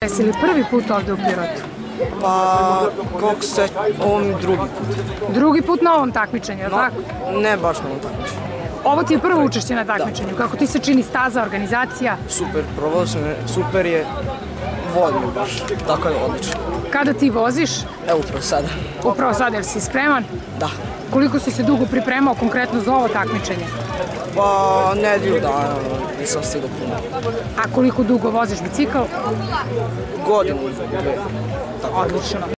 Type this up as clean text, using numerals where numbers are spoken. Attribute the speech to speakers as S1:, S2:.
S1: Jesi li prvi put ovde u Pirotu?
S2: Pa, koliko se, ovo mi drugi put.
S1: Drugi put na ovom takmičenju, je li tako?
S2: Ne baš na ovom takmičenju.
S1: Ovo ti je prvo učešće na takmičenju. Kako ti se čini staza, organizacija?
S2: Super, probao sam je, super je, volim je baš, tako je odlično.
S1: Kada ti voziš?
S2: Evo upravo sada.
S1: Upravo sad, jer si spreman?
S2: Da.
S1: Koliko si se dugo pripremao konkretno za ovo takmičenje?
S2: Pa, nedelju dana, nisam stigao puno.
S1: A koliko dugo voziš bicikl?
S2: Godinu.
S1: Odlično.